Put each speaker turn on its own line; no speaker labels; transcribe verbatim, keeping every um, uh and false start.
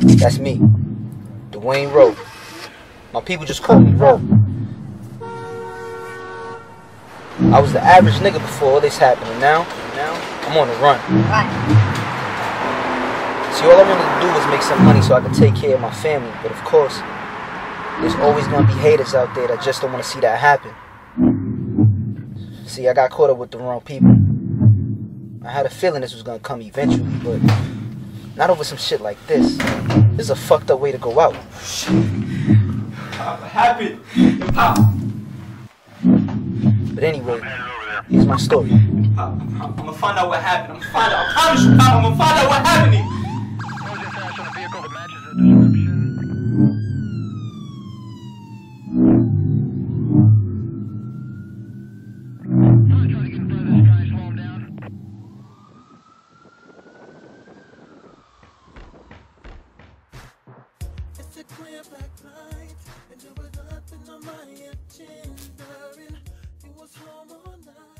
That's me, Dwayne Rowe. My people just call me Rowe. I was the average nigga before all this happened, and now, now I'm on the run. See, all I wanted to do was make some money so I could take care of my family, but of course, there's always gonna be haters out there that just don't want to see that happen. See, I got caught up with the wrong people. I had a feeling this was gonna come eventually, but not over some shit like this. This is a fucked up way to go out.
Shit. Pop, what happened? Pop.
But anyway, here's my story.
Pop, I'm, I'm gonna find out what happened. I'm gonna find out. I promise you, Pop, I'm gonna find out what happened to you.
Close your flash on a vehicle that matches the description. I'm trying to get in front of this guy, slow him down.
It's a clear black night, and there was nothing on my agenda, and you was home all night.